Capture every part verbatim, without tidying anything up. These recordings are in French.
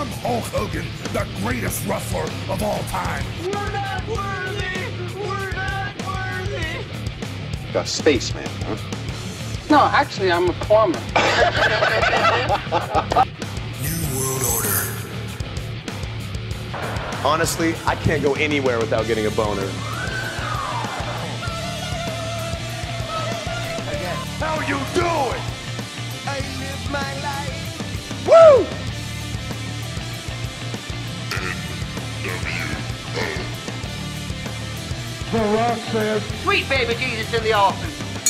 I'm Hulk Hogan, the greatest wrestler of all time. We're not worthy! We're not worthy! A spaceman, huh? No, actually, I'm a plumber. New World Order. Honestly, I can't go anywhere without getting a boner. How you doing? I live my life! Woo! The Rock says. Sweet baby Jesus in the office!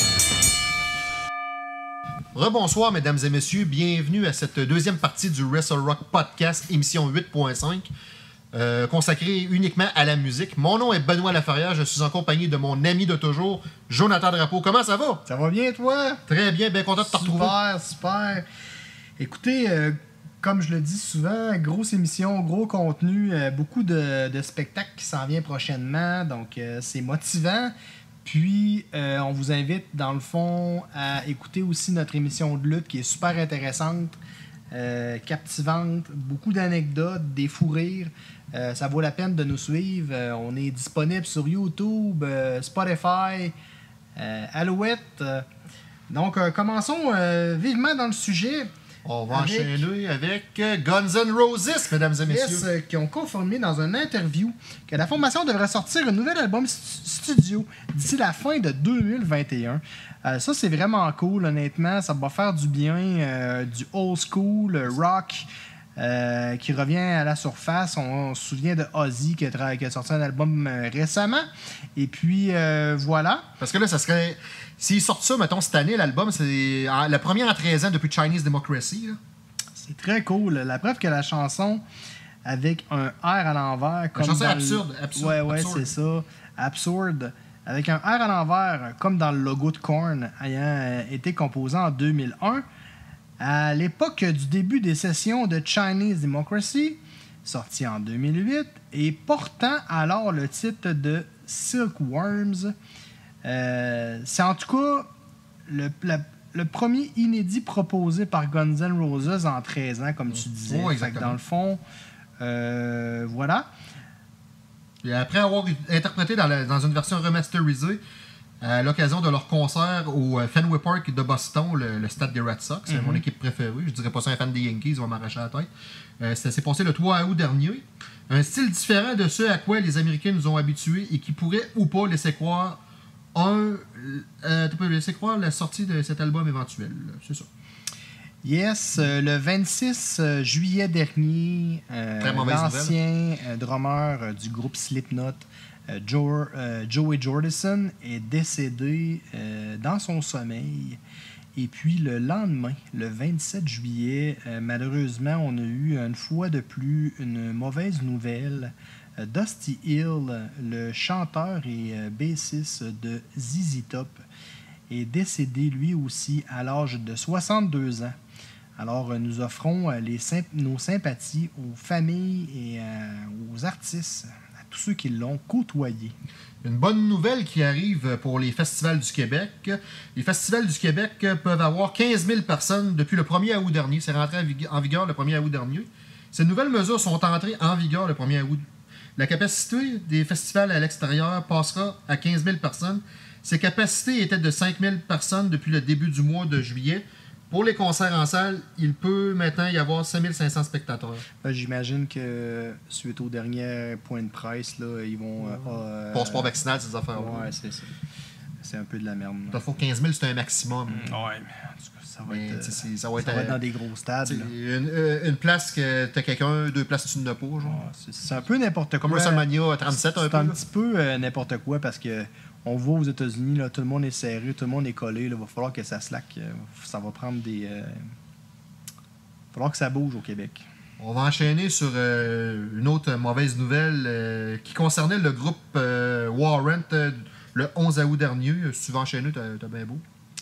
Rebonsoir, mesdames et messieurs. Bienvenue à cette deuxième partie du Wrestle Rock Podcast, émission huit point cinq, euh, consacrée uniquement à la musique. Mon nom est Benoît Laferrière. Je suis en compagnie de mon ami de toujours, Jonathan Drapeau. Comment ça va? Ça va bien, toi? Très bien, bien content de te retrouver. Super, super. Écoutez, euh, comme je le dis souvent, grosse émission, gros contenu, euh, beaucoup de, de spectacles qui s'en viennent prochainement, donc euh, c'est motivant. Puis, euh, on vous invite, dans le fond, à écouter aussi notre émission de lutte qui est super intéressante, euh, captivante, beaucoup d'anecdotes, des fous rires. Euh, ça vaut la peine de nous suivre. Euh, on est disponible sur YouTube, euh, Spotify, euh, Alouette. Euh, donc, euh, commençons euh, vivement dans le sujet. On va avec... enchaîner avec Guns N' Roses, mesdames et messieurs. Yes, euh, qui ont confirmé dans une interview que la formation devrait sortir un nouvel album stu- studio d'ici la fin de deux mille vingt et un. Euh, ça, c'est vraiment cool, honnêtement. Ça va faire du bien, euh, du old school, euh, rock, euh, qui revient à la surface. On, on se souvient de Ozzy qui a, tra- qui a sorti un album euh, récemment. Et puis, euh, voilà. Parce que là, ça serait... S'ils sortent ça, mettons, cette année, l'album, c'est en- la première en treize ans depuis Chinese Democracy. Là. C'est très cool. La preuve que la chanson avec un R à l'envers. La chanson dans absurde, le... absurde. Ouais, ouais, absurde. c'est ça. Absurde. Avec un R à l'envers, comme dans le logo de Korn, ayant euh, été composé en deux mille un. À l'époque du début des sessions de Chinese Democracy, sorti en deux mille huit, et portant alors le titre de Silkworms. Euh, c'est en tout cas le, la, le premier inédit proposé par Guns N' Roses en treize ans, comme tu disais. Oh, Fait que dans le fond, euh, voilà. Et après avoir interprété dans, la- dans une version remasterisée à l'occasion de leur concert au euh, Fenway Park de Boston, le, le stade des Red Sox, c'est Mm-hmm. mon équipe préférée. Je dirais pas ça un fan des Yankees, ils vont m'arracher la tête. Euh, ça s'est passé le trois août dernier. Un style différent de ce à quoi les Américains nous ont habitués et qui pourrait ou pas laisser croire un, euh, tu peux laisser croire la sortie de cet album éventuel. C'est ça. Yes, euh, le vingt-six juillet dernier, euh, Très mauvaise l'ancien euh, drummer euh, du groupe Slipknot, euh, Joe, euh, Joey Jordison, est décédé euh, dans son sommeil. Et puis le lendemain, le vingt-sept juillet, euh, malheureusement, on a eu une fois de plus une mauvaise nouvelle. Euh, Dusty Hill, le chanteur et euh, bassiste de Z Z Top, est décédé lui aussi à l'âge de soixante-deux ans. Alors, euh, nous offrons euh, les symp- nos sympathies aux familles et euh, aux artistes, à tous ceux qui l'ont côtoyé. Une bonne nouvelle qui arrive pour les festivals du Québec. Les festivals du Québec peuvent avoir quinze mille personnes depuis le premier août dernier. C'est rentré en vig- en vigueur le premier août dernier. Ces nouvelles mesures sont entrées en vigueur le premier août. La capacité des festivals à l'extérieur passera à quinze mille personnes. Ces capacités étaient de cinq mille personnes depuis le début du mois de juillet. Pour les concerts en salle, il peut maintenant y avoir cinq mille cinq cents spectateurs. Ben, j'imagine que suite au dernier point de presse, là, ils vont... Euh, euh, Passeport vaccinal, ces affaires-là. Ouais, c'est ça. C'est un peu de la merde. Il faut quinze mille, c'est un maximum. Ouais, mais en tout cas, ça va, Mais, être, tu sais, euh, c'est- ça va être, ça va être euh, dans des gros stades. T'sais, là. Une, euh, une place que t'as quelqu'un, deux places tu n'as pas, genre. Ouais, c'est, c'est un peu n'importe quoi. Comme WrestleMania trente-sept, un C'est peu. un là. petit peu euh, n'importe quoi parce que on voit aux États-Unis, là, tout le monde est serré, tout le monde est collé. Il va falloir que ça slack. euh, ça va prendre des. Euh... Il va falloir que ça bouge au Québec. On va enchaîner sur euh, une autre mauvaise nouvelle euh, qui concernait le groupe euh, Warrant euh, le onze août dernier. Si tu veux enchaîner, t'as, t'as bien beau.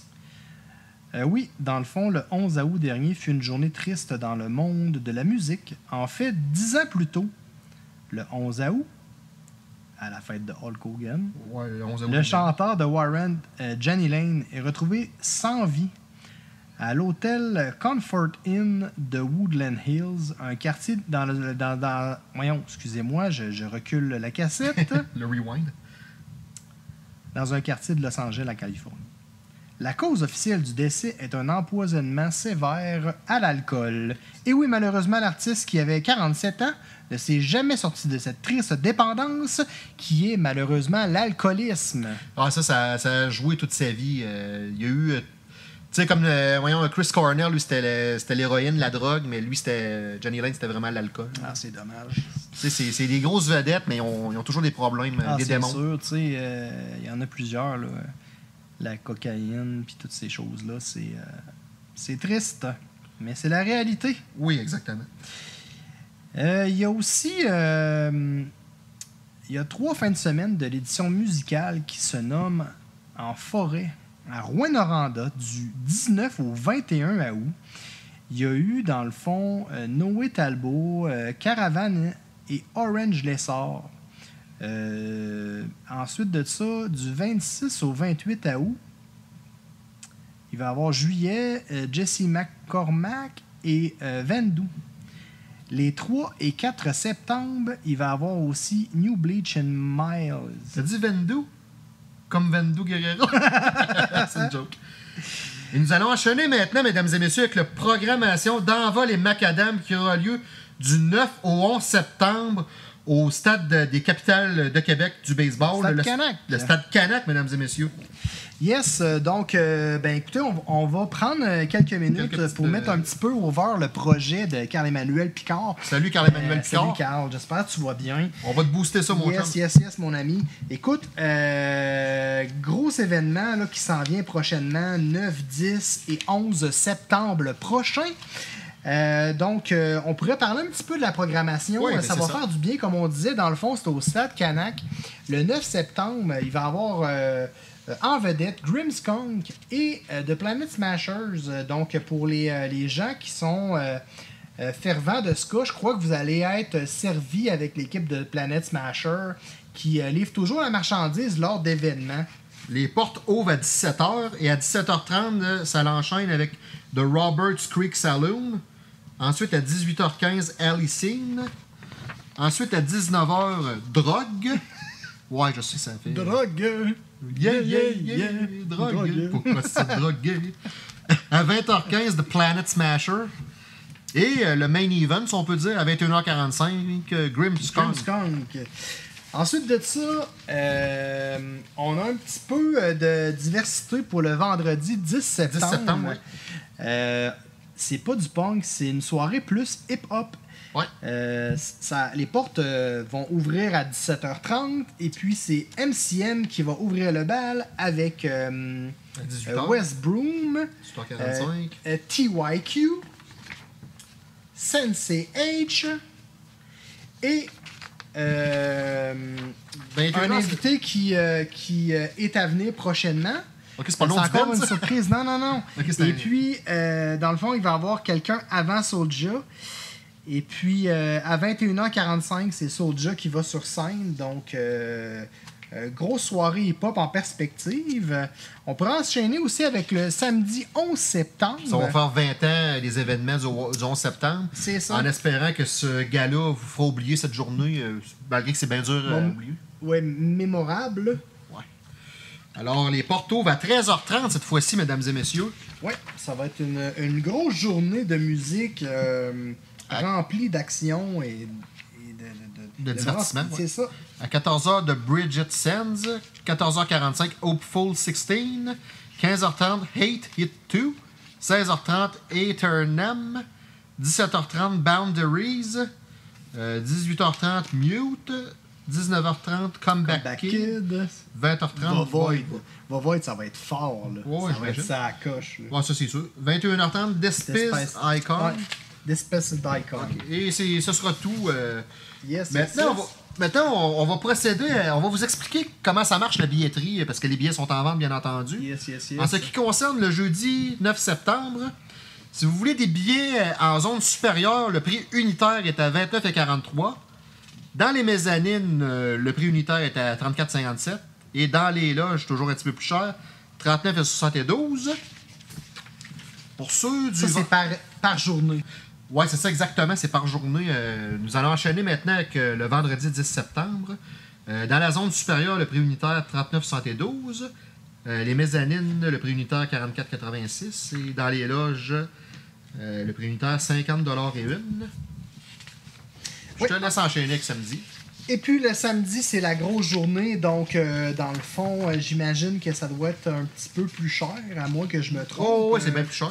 Euh, oui, dans le fond, le onze août dernier fut une journée triste dans le monde de la musique. En fait, dix ans plus tôt, le onze août, à la fête de Hulk Hogan, Ouais, le onze août. le chanteur de Warrant, euh, Johnny Lane, est retrouvé sans vie à l'hôtel Comfort Inn de Woodland Hills, un quartier dans le... Dans, dans, voyons, excusez-moi, je, je recule la cassette. Le rewind. Dans un quartier de Los Angeles, en Californie. La cause officielle du décès est un empoisonnement sévère à l'alcool. Et oui, malheureusement, l'artiste qui avait quarante-sept ans ne s'est jamais sorti de cette triste dépendance qui est malheureusement l'alcoolisme. Ah, ça, ça, ça a joué toute sa vie. Euh, il y a eu... Euh, tu sais, comme, euh, voyons, Chris Cornell, lui, c'était, le, c'était l'héroïne, la drogue, mais lui, c'était... Johnny Lane, c'était vraiment l'alcool. Ah, c'est dommage. Tu sais, c'est, c'est des grosses vedettes, mais ils ont, ils ont toujours des problèmes, Ah, des c'est démons. sûr, tu sais, il euh, y en a plusieurs, là. La cocaïne, puis toutes ces choses-là, c'est, euh, c'est triste, mais c'est la réalité. Oui, exactement. Il euh, y a aussi... Il euh, y a trois fins de semaine de l'édition musicale qui se nomme En forêt, à Rouyn-Noranda, du dix-neuf au vingt et un août. Il y a eu, dans le fond, euh, Noé Talbot, euh, Caravane et Orange Lessard. Euh, ensuite de ça, du vingt-six au vingt-huit août, il va y avoir juillet, euh, Jesse McCormack et euh, Vendu. Les trois et quatre septembre, il va y avoir aussi New Bleach and Miles. T'as dit Vendu? Comme Vendu Guerrero? C'est une joke. Et nous allons enchaîner maintenant, mesdames et messieurs, avec la programmation d'Envol et Macadam qui aura lieu du neuf au onze septembre au stade de, des capitales de Québec du baseball. Stade le, Canac. Le stade Canac, mesdames et messieurs. Yes, euh, donc, euh, ben écoutez, on, on va prendre euh, quelques minutes Quelques pour petites, mettre euh, un petit peu over le projet de Carl-Emmanuel Picard. Salut Carl-Emmanuel Euh, Picard. Salut Carl, j'espère que tu vas bien. On va te booster ça, mon Yes, chum. yes, yes, mon ami. Écoute, euh, gros événement là, qui s'en vient prochainement, neuf, dix et onze septembre prochain. Euh, donc, euh, on pourrait parler un petit peu de la programmation. Oui, Euh, ben, ça c'est va ça. faire du bien, comme on disait. Dans le fond, c'est au Stade Canac. Le neuf septembre, il va y avoir euh, euh, en vedette Grimmskunk et euh, The Planet Smashers. Euh, donc, pour les, euh, les gens qui sont euh, euh, fervents de ska, je crois que vous allez être servis avec l'équipe de Planet Smasher qui euh, livre toujours la marchandise lors d'événements. Les portes ouvrent à dix-sept heures et à dix-sept heures trente, là, ça l'enchaîne avec The Roberts Creek Saloon. Ensuite, à dix-huit heures quinze, Alley Scene. Ensuite, à dix-neuf heures, Drogue. Ouais, je sais, ça fait... Drogue! Yeah, yeah, yeah, drogue. Drogue. Pourquoi c'est drogué? À vingt heures quinze, The Planet Smasher. Et euh, le main event, si on peut dire, à vingt et une heures quarante-cinq, euh, Grimmskunk. Skunk. Ensuite de ça, euh, on a un petit peu euh, de diversité pour le vendredi dix septembre. dix septembre, ouais. Euh, c'est pas du punk, c'est une soirée plus hip-hop. Ouais. Euh, ça, les portes euh, vont ouvrir à dix-sept heures trente et puis c'est M C M qui va ouvrir le bal avec euh, À dix-huit euh, heures. Wes Broom, dix-huit heures quarante-cinq. euh, T Y Q, Sensei H et euh, vingt et une un heures, invité qui, euh, qui euh, est à venir prochainement. Ok, c'est pas le C'est nom du encore band, une ça? surprise. Non, non, non. Ok, c'est Et un- puis, euh, dans le fond, il va y avoir quelqu'un avant Soulja. Et puis, euh, à vingt et une heures quarante-cinq, c'est Soulja qui va sur scène. Donc, euh, euh, grosse soirée hip-hop en perspective. Euh, on pourra enchaîner aussi avec le samedi onze septembre. Ça va faire vingt ans des événements du, du onze septembre. C'est ça. En espérant que ce gars-là vous fera oublier cette journée, euh, malgré que c'est bien dur à Bon. oublier. Ouais, mémorable. Alors, les portes ouvrent à treize heures trente cette fois-ci, mesdames et messieurs. Ouais, ça va être une, une grosse journée de musique euh, remplie d'action et, et de, de, De divertissement, C'est ouais. ça. À quatorze heures de Bridget Sands. quatorze heures quarante-cinq, Hopeful seize. quinze heures trente, Hate Hit deux. seize heures trente, Eternam. dix-sept heures trente, Boundaries. Euh, dix-huit heures trente, Mute. dix-neuf heures trente, Comeback, Back Kid. Kid. vingt heures Va trente, Void. Void. Va Void, ça va être fort. Là. Ouais, ça va être j'imagine. ça à coche. Là. Ouais, ça c'est sûr. vingt et une heures trente, Despice Despice. Icon. Ouais. Despice Icon. Et c'est, ce sera tout. euh, Yes, Maintenant, yes, on va, maintenant on, on va procéder, à- on va vous expliquer comment ça marche la billetterie, parce que les billets sont en vente, bien entendu. yes, yes, yes. En ce qui concerne le jeudi neuf septembre, si vous voulez des billets en zone supérieure, le prix unitaire est à vingt-neuf quarante-trois. Dans les mezzanines, euh, le prix unitaire est à trente-quatre cinquante-sept. Et dans les loges, toujours un petit peu plus cher, trente-neuf soixante-douze. Pour ceux du... Ça, c'est par, par journée. Oui, c'est ça exactement, c'est par journée. Euh, nous allons enchaîner maintenant avec euh, le vendredi dix septembre. Euh, dans la zone supérieure, le prix unitaire trente-neuf soixante-douze. Euh, les mezzanines, le prix unitaire quarante-quatre quatre-vingt-six. Et dans les loges, euh, le prix unitaire cinquante dollars et une. Je Oui. te laisse enchaîner avec samedi. Et puis le samedi, c'est la grosse journée, donc euh, dans le fond, euh, j'imagine que ça doit être un petit peu plus cher, à moins que je me trompe. Oh, ouais, c'est Euh, bien plus cher.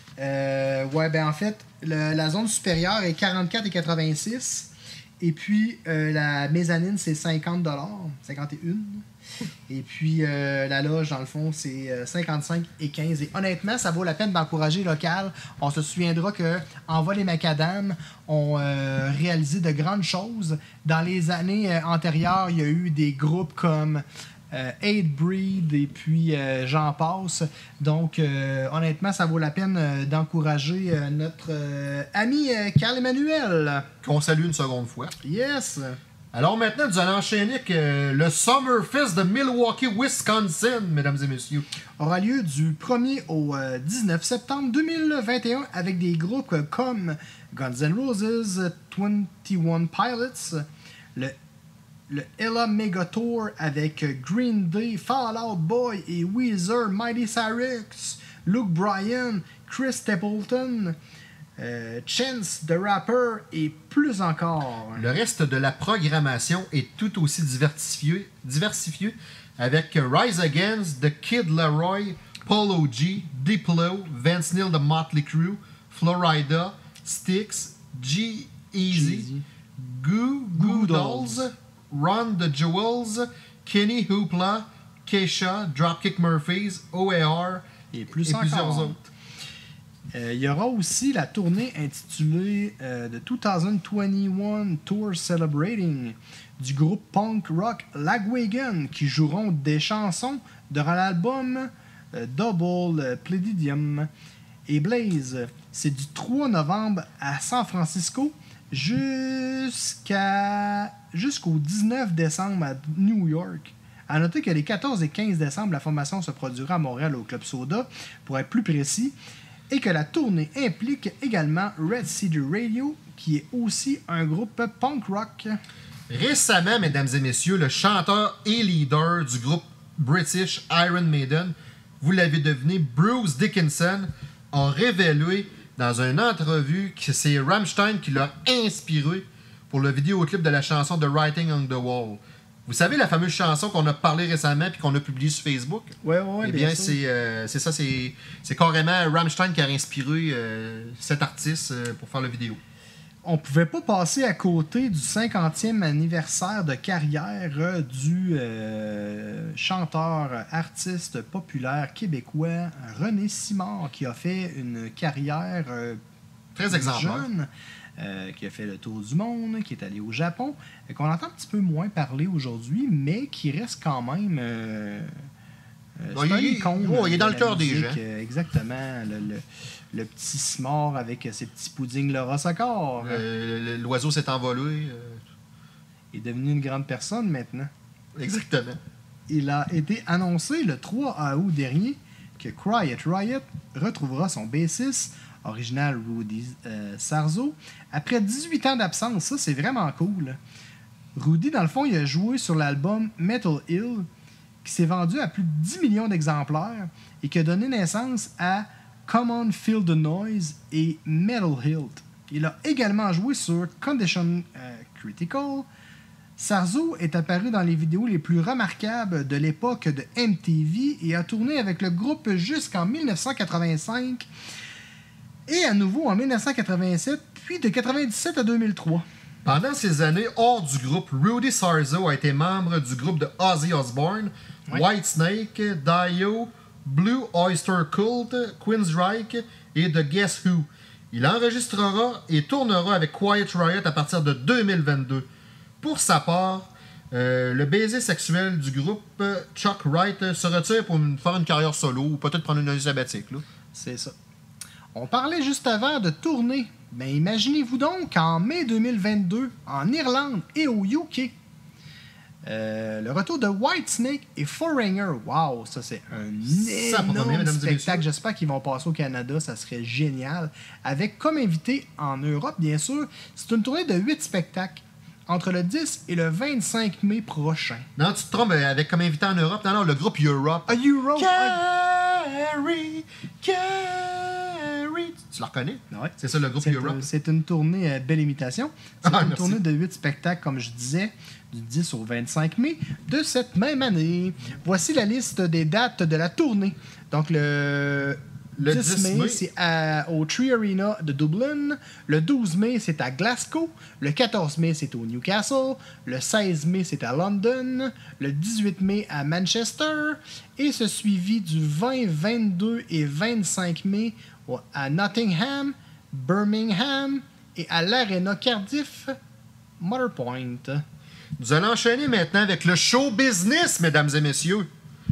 Euh, ouais, ben en fait, le- la zone supérieure est quarante-quatre quatre-vingt-six. Et puis, euh, la mezzanine, c'est cinquante dollars, cinquante et un. Et puis, euh, la loge, dans le fond, c'est euh, cinquante-cinq et quinze. Et honnêtement, ça vaut la peine d'encourager local. On se souviendra que Envol et Macadam ont euh, réalisé de grandes choses. Dans les années euh, antérieures, il y a eu des groupes comme euh, Eight Breed et puis euh, j'en passe. Donc, euh, honnêtement, ça vaut la peine euh, d'encourager euh, notre euh, ami euh, Carl Emmanuel. Qu'on salue une seconde fois. Yes! Alors maintenant, nous allons enchaîner avec euh, le Summerfest de Milwaukee, Wisconsin, mesdames et messieurs. Aura lieu du premier au euh, dix-neuf septembre deux mille vingt et un avec des groupes comme Guns N' Roses, vingt et un Pilots, le, le Ella Mega Tour avec Green Day, Fall Out Boy et Weezer, Mighty Cyrus, Luke Bryan, Chris Stapleton, euh, Chance the Rapper et plus encore. Le reste de la programmation est tout aussi diversifié, diversifié avec Rise Against, The Kid Laroi, Polo G, Diplo, Vince Neil de Motley Crue, Florida, Styx, G-Eazy, Jeezy. Goo Goo Dolls, Run the Jewels, Kenny Hoopla, Keisha, Dropkick Murphys, O A R Et plus et plusieurs encore. autres. Euh, il y aura aussi la tournée intitulée euh, The deux mille vingt et un Tour Celebrating du groupe punk rock Lagwagon qui joueront des chansons de l'album euh, Double euh, Palladium et Blaze. C'est du trois novembre à San Francisco jusqu'à jusqu'au dix-neuf décembre à New York. À noter que les quatorze et quinze décembre, la formation se produira à Montréal au Club Soda, pour être plus précis, et que la tournée implique également Red Cedar Radio, qui est aussi un groupe punk rock. Récemment, mesdames et messieurs, le chanteur et leader du groupe British Iron Maiden, vous l'avez deviné, Bruce Dickinson, a révélé dans une entrevue que c'est Rammstein qui l'a inspiré pour le vidéoclip de la chanson The Writing on the Wall. Vous savez la fameuse chanson qu'on a parlé récemment et qu'on a publiée sur Facebook? Ouais, ouais, Eh bien bien, sûr. c'est euh, c'est ça, c'est c'est carrément Rammstein qui a inspiré euh, cet artiste euh, pour faire la vidéo. On pouvait pas passer à côté du cinquantième anniversaire de carrière euh, du euh, chanteur, artiste populaire québécois René Simard, qui a fait une carrière euh, Très exemplaire. jeune, euh, qui a fait le tour du monde, qui est allé au Japon, et qu'on entend un petit peu moins parler aujourd'hui, mais qui reste quand même... Euh, euh, Bon, c'est un il- icône oh, il est dans de le la cœur des musique, gens. euh, exactement. Le, le- le petit Simard avec ses petits puddings Laura Socor Euh, L'oiseau s'est envolé. euh, est devenu une grande personne maintenant. exactement. Il a été annoncé le trois août dernier que Quiet Riot retrouvera son bassiste original Rudy euh, Sarzo après dix-huit ans d'absence. Ça, c'est vraiment cool. Rudy, dans le fond, il a joué sur l'album Metal Hill qui s'est vendu à plus de dix millions d'exemplaires et qui a donné naissance à Come On Feel the Noise et Metal Hilt. Il a également joué sur Condition euh, Critical. Sarzo est apparu dans les vidéos les plus remarquables de l'époque de M T V et a tourné avec le groupe jusqu'en dix-neuf cent quatre-vingt-cinq et à nouveau en dix-neuf cent quatre-vingt-sept, puis de quatre-vingt-dix-sept à deux mille trois. Pendant ces années, hors du groupe, Rudy Sarzo a été membre du groupe de Ozzy Osbourne, Ouais. Whitesnake, Dio, Blue Oyster Cult, Queensryche et The Guess Who. Il enregistrera et tournera avec Quiet Riot à partir de deux mille vingt-deux. Pour sa part, euh, le baiser sexuel du groupe, euh, Chuck Wright, euh, se retire pour une- faire une carrière solo ou peut-être prendre une année sabbatique. Là. C'est ça. On parlait juste avant de tournée. Ben imaginez-vous donc qu'en mai deux mille vingt-deux, en Irlande et au U K, Euh, le retour de Whitesnake et Foreigner. Wow, ça c'est un Ça promet, énorme mesdames et spectacle. messieurs. J'espère qu'ils vont passer au Canada, ça serait génial. Avec comme invité en Europe, bien sûr, c'est une tournée de huit spectacles entre le dix et le vingt-cinq mai prochain. Non, tu te trompes euh, avec comme invité en Europe. Non, non, le groupe Europe. A Euro. Carrie, Carrie. Tu la reconnais? Ouais. C'est ça, le groupe C'est Europe. un- c'est une tournée, euh, belle imitation. C'est Ah, une merci. tournée de huit spectacles, comme je disais, du dix au vingt-cinq mai de cette même année. Voici la liste des dates de la tournée. Donc, le, Le dix dix mai, mai. c'est à- au Tree Arena de Dublin. Le douze mai, c'est à Glasgow. Le quatorze mai, c'est au Newcastle. Le seize mai, c'est à London. Le dix-huit mai, à Manchester. Et ce suivi du vingt, vingt-deux et vingt-cinq mai au- à Nottingham, Birmingham et à l'Arena Cardiff, Motorpoint. Nous allons enchaîner maintenant avec le show business, mesdames et messieurs.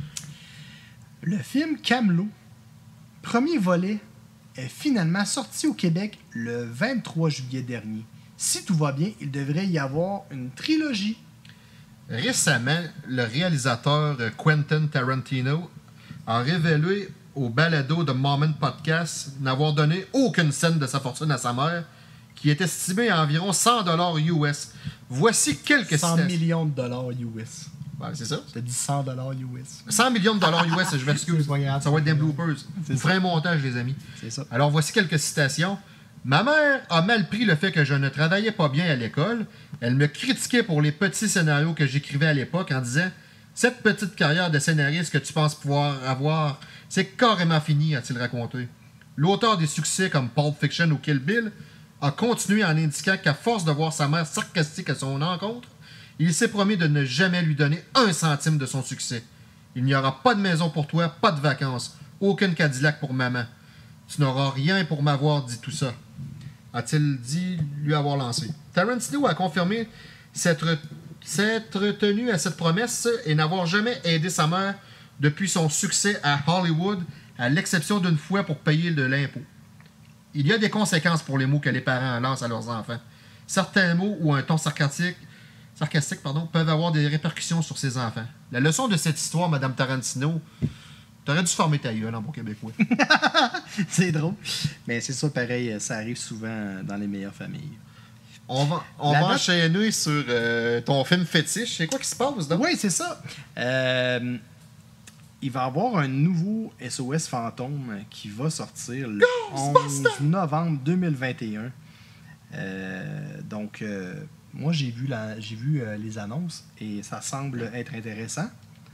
Le film Camelot, premier volet, est finalement sorti au Québec le vingt-trois juillet dernier. Si tout va bien, il devrait y avoir une trilogie. Récemment, le réalisateur euh, Quentin Tarantino a révélé au balado de Moment Podcast n'avoir donné aucune scène de sa fortune à sa mère, qui est estimée à environ cent dollars U S. Voici quelques cent citations. millions de dollars U S. Ouais, c'est ça. T'as dit cent dollars U S. cent millions de dollars U S, je m'excuse. C'est pas grave. Ça va être des bloopers. C'est Vous ça. ferez un montage, les amis. C'est ça. Alors, voici quelques citations. Ma mère a mal pris le fait que je ne travaillais pas bien à l'école. Elle me critiquait pour les petits scénarios que j'écrivais à l'époque en disant « Cette petite carrière de scénariste que tu penses pouvoir avoir, c'est carrément fini », a-t-il raconté. L'auteur des succès comme Pulp Fiction ou Kill Bill a continué en indiquant qu'à force de voir sa mère sarcastique à son encontre, il s'est promis de ne jamais lui donner un centime de son succès. Il n'y aura pas de maison pour toi, pas de vacances, aucune Cadillac pour maman. Tu n'auras rien pour m'avoir dit tout ça, a-t-il dit lui avoir lancé. Tarantino a confirmé s'être s'être tenu à cette promesse et n'avoir jamais aidé sa mère depuis son succès à Hollywood, à l'exception d'une fois pour payer de l'impôt. Il y a des conséquences pour les mots que les parents lancent à leurs enfants. Certains mots ou un ton sarcastique, sarcastique pardon, peuvent avoir des répercussions sur ses enfants. La leçon de cette histoire, Madame Tarantino, t'aurais dû former ta gueule en bon québécois. C'est drôle. Mais c'est ça, pareil, ça arrive souvent dans les meilleures familles. On va, on La va date- enchaîner sur euh, ton film fétiche. C'est quoi qui se passe, donc? Oui, c'est ça. Euh, il va y avoir un nouveau S O S Fantôme qui va sortir le onze novembre deux mille vingt et un. Euh, donc, euh, moi, j'ai vu, la, j'ai vu euh, les annonces et ça semble être intéressant.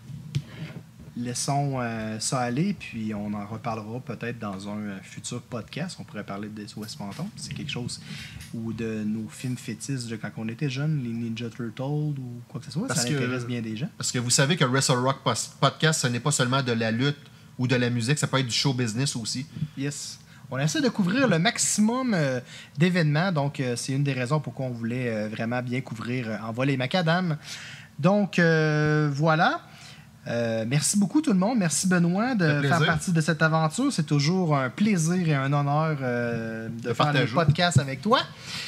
Laissons euh, ça aller, puis on en reparlera peut-être dans un euh, futur podcast. On pourrait parler de S O S Fantôme. C'est quelque chose, ou de nos films fétiches de quand on était jeunes, les Ninja Turtles ou quoi que ce soit. Parce ça que- intéresse bien des gens. Parce que vous savez que Wrestle Rock Pos- Podcast, ce n'est pas seulement de la lutte ou de la musique, ça peut être du show business aussi. Yes. On essaie de couvrir le maximum euh, d'événements, donc euh, c'est une des raisons pourquoi on voulait euh, vraiment bien couvrir euh, Envol et Macadam. Donc euh, voilà. Euh, merci beaucoup tout le monde. Merci Benoît de Ça fait plaisir. faire partie de cette aventure. C'est toujours un plaisir et un honneur euh, de, De faire le partager. podcast avec toi.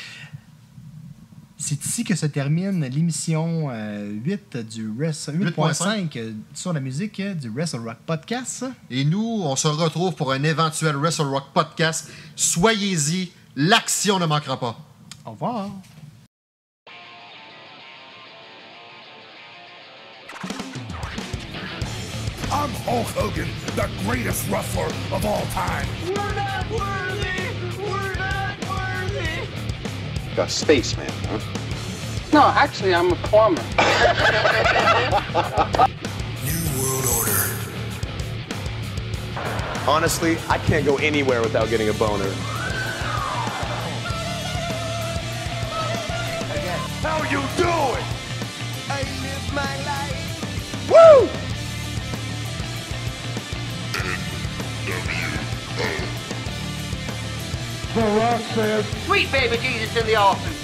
C'est ici que se termine l'émission euh, huit du Wrestle- huit point cinq euh, sur la musique euh, du Wrestle Rock Podcast. Et nous, on se retrouve pour un éventuel Wrestle Rock Podcast. Soyez-y, l'action ne manquera pas. Au revoir. I'm Hulk Hogan, the greatest wrestler of all time. We're not worthy! We're not worthy! A spaceman, huh? No, actually, I'm a plumber. New World Order. Honestly, I can't go anywhere without getting a boner. How you doing? I live my life! Woo! Sweet baby Jesus in the office!